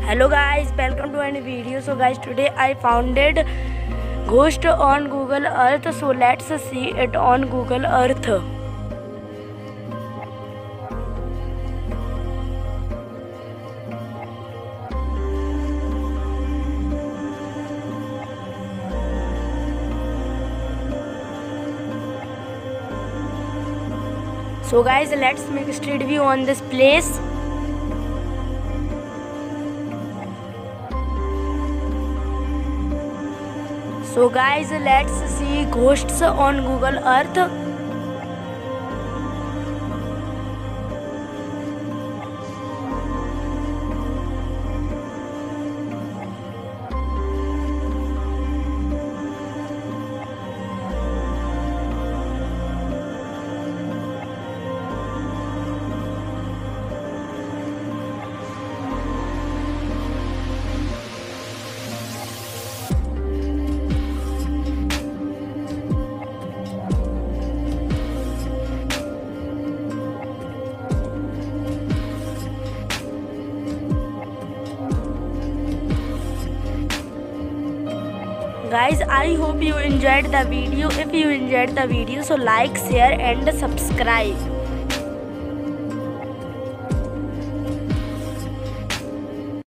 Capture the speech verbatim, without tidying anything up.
Hello guys, welcome to any video. So guys, today I founded ghost on Google Earth. So let's see it on Google Earth. So guys, let's make a street view on this place. So guys, let's see ghosts on Google Earth. Guys, I hope you enjoyed the video. If you enjoyed the video, so like, share and subscribe.